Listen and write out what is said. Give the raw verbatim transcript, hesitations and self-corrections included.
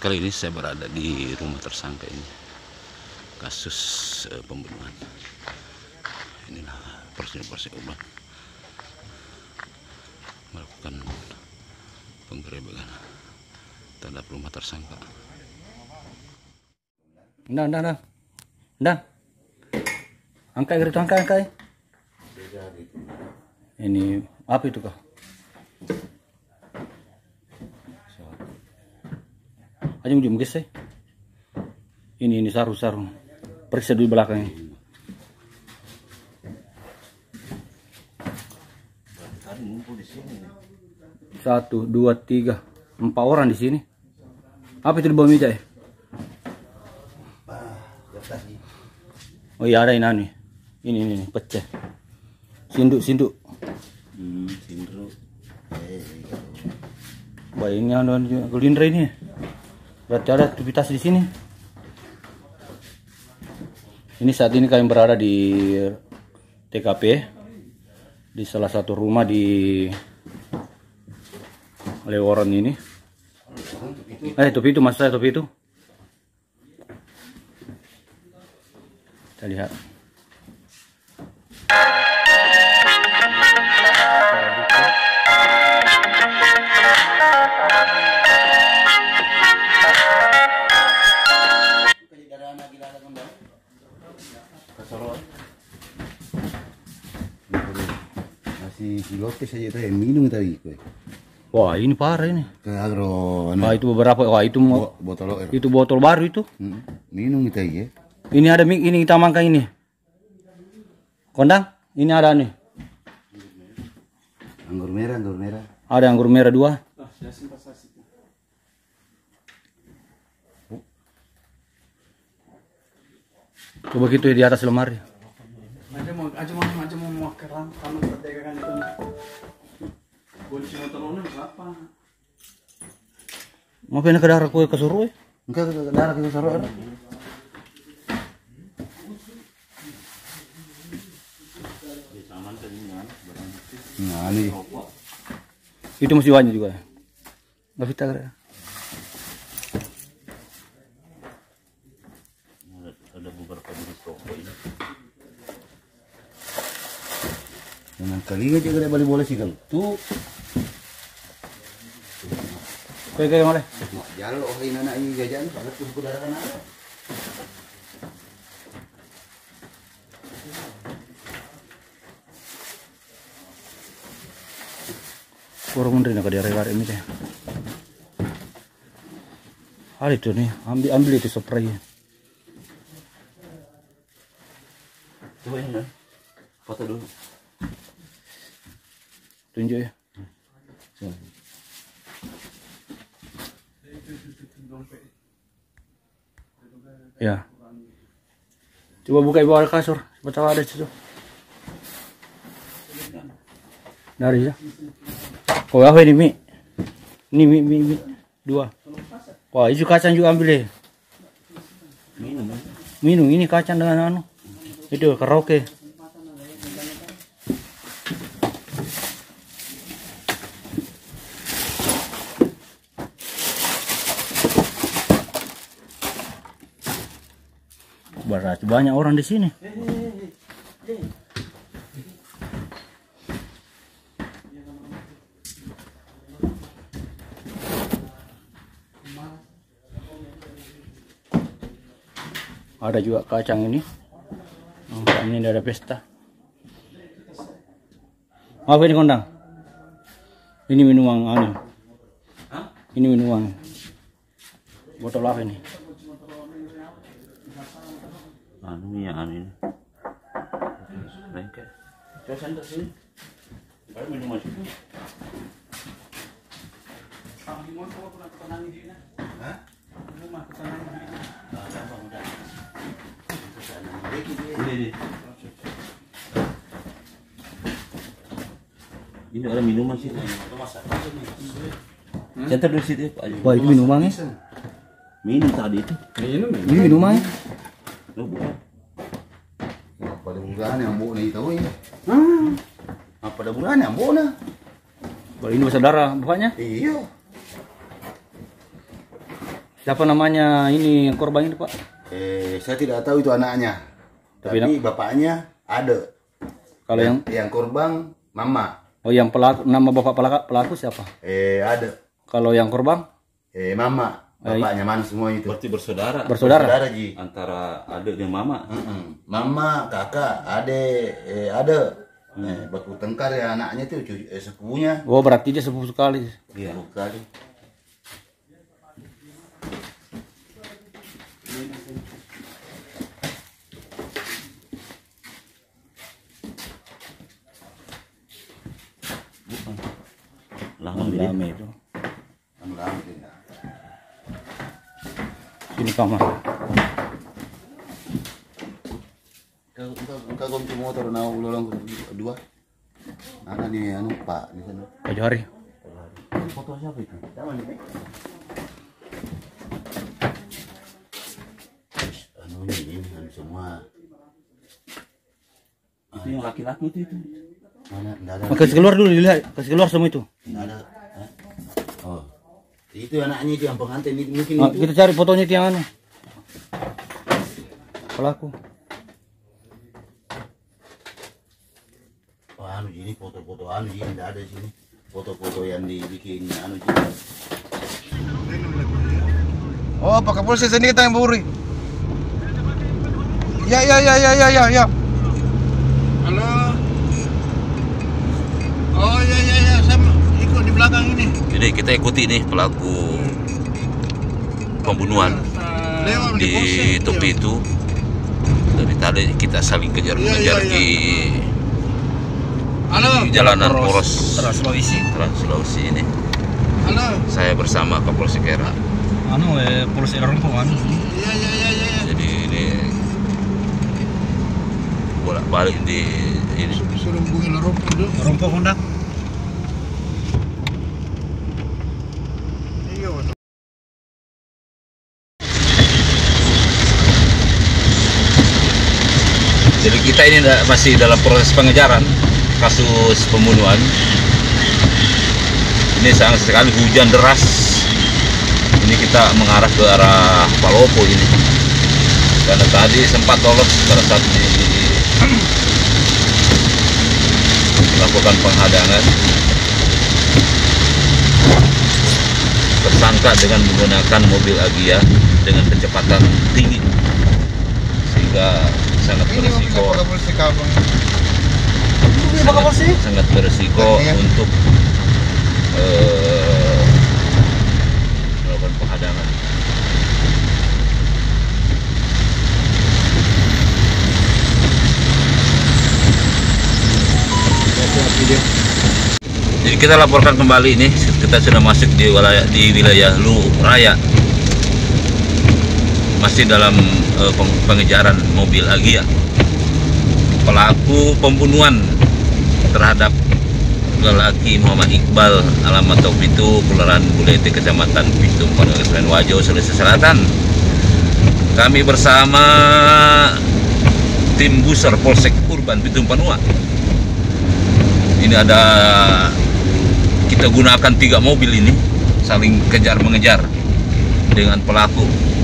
Kali ini saya berada di rumah tersangka ini, kasus uh, pembunuhan. Inilah personil-personil urban melakukan penggerebekan terhadap rumah tersangka. Ndan, ndan, ndan, ndan. Angkat kereta, angkat, angkat. Ini apa itu kah? Aja mau geser. Ini ini saru-saru. Periksa dulu belakangnya. Satu, dua, tiga, empat orang di sini. Apa itu di bawah meja ya? Oh iya ada ini nih. Ini ini, ini pecah. Sinduk sinduk. Hmm, sinduk. Wah ini ada Gerindra ini. Berarti ada aktivitas di sini. Ini saat ini kami berada di T K P di salah satu rumah di Leworon ini. Eh topi itu mas saya topi itu. Kita lihat. Masih kilopes aja itu yang minum tadi. Wah ini parah ini. Ke agro. Wah itu beberapa. Wah itu Bo botol air. itu botol baru itu. Hmm. Minum itu ya. Ini ada mik ini kita makan ini. Kondang ini ada nih. Anggur merah, anggur merah. Ada anggur merah dua. Coba gitu di atas lemari. Aja mau aja mau aja mau mau kerang kamu perdagangan itu. Kunci motornya berapa? Mau pindah ke daerah kue kesuruh ya? Enggak ke darah kita saruh. Nah, ini. Itu mesti banyak juga. Enggak kita kira. Ada beberapa jenis rokok ini. Dengan kali aja gak balik boleh sih kalau tuh. Kayak kayak mana? Jalan oh ini anak ini jajan kalau tuh saudara kan ada. Kurang menerima ke daerah ini deh. Hal itu nih, ambil ambil itu spray. Coba ini kan. Foto dulu. Tunjuk ya. Ya. Coba buka di bawah kasur. Betul ada situ. Dari ya. Oh apa ini mie? Ini mie mie, mie. Dua. Wah itu kacang juga ambil deh. Minum. Minum ini kacang dengan anu. Itu karaoke. Berarti banyak orang di sini. Ada juga kacang ini. Oh, ini ada pesta. Apa ini kondang? Ini minuman anu. Ini minuman. Botol apa ini? Anu ya anu ini. Bengkel. Coba sendok sini. Baru minum masuk. Kami mau coba pernah ketenangan di sana. Hah? Rumah ketenangan di sana. Ini, ini. Ini ada minuman sih. Center di situ Pak. Wah itu minumannya. Minum tadi itu. Ini minumannya. Lu buat. Apa ada bulan yang bu nih tahu ya? Hmm. Apa ada bulan yang bu nah? Kalau ini bersaudara bapaknya. Iya. Siapa namanya ini korban ini Pak? Eh, saya tidak tahu itu anaknya. Tapi Tapi, bapaknya ada. Kalau yang yang korban mama. oh yang pelaku nama bapak pelaku, pelaku siapa? Eh, ada. Kalau yang korban? Eh, mama. Bapaknya mana semua itu? Berarti bersaudara. Bersaudara. Saudara, Ji. Antara adik dan mama. Mm-mm. Mama, kakak, ade, eh, ada. Eh, baku tengkar ya anaknya tuh cucu- eh, sepupunya. Oh berarti dia sepupu sekali. Iya. Sekali. Lama dia. Lama itu. Lama-lama tidak. Sini kamar. Kau kau kau kunci motor na ulolong dua. Mana nih anu Pak di sana. Pak Johari. Foto siapa itu? Sama nih. Anu ini anu semua. Itu yang laki-laki itu itu. Mana enggak ada. Oh, kasih keluar dulu dilihat. Kasih keluar semua itu. Enggak ada. Hah? Oh. Itu anaknya itu yang pengantin itu mungkin Ah, itu. kita cari fotonya itu yang anu. Pelaku. Oh, anu ini foto-foto anu ini enggak ada di sini. Foto-foto yang dibikin anu juga. Oh, Pak Kapolres sendiri kita yang buri. Ya, ya, ya, ya, ya, ya, ya. Halo. Oh, ya, ya, ya, saya ikut di belakang ini. Jadi kita ikuti nih pelaku pembunuhan Lewat di polsek, tepi ya. itu. Dari tadi kita saling kejar-kejar Iya, iya, di, Halo. di jalanan poros Trans Sulawesi. Trans Sulawesi ini. Halo. Saya bersama Kapolsek Era. Anu eh polisi Rempong anu. Iya, iya, iya, iya. Ya. Jadi ini bolak-balik di ini. Suruh hubungi Rompong dulu. Rempong kondak. Iya, Pak. Jadi kita ini da- masih dalam proses pengejaran kasus pembunuhan. Ini sangat sekali hujan deras. Ini kita mengarah ke arah Palopo ini. Karena tadi sempat lolos pada saat di, melakukan penghadangan. Tersangka dengan menggunakan mobil Agia dengan kecepatan tinggi sehingga sangat Ini mobil berisiko Pak Kapolres Kabang. sangat, sangat berisiko Iya. untuk eh, melakukan penghadangan. Jadi kita laporkan kembali ini, kita sudah masuk di wilayah di wilayah Lu Raya, masih dalam eh, peng- pengejaran mobil Agia. Pelaku pembunuhan terhadap lelaki Muhammad Iqbal alamat Taufitu, Kelurahan Bulete, Kecamatan Pitung, Kabupaten Wajo, Sulawesi Selatan. Kami bersama tim Buser Polsek Urban Pitung Panua. Ini ada, kita gunakan tiga mobil ini saling kejar mengejar dengan pelaku.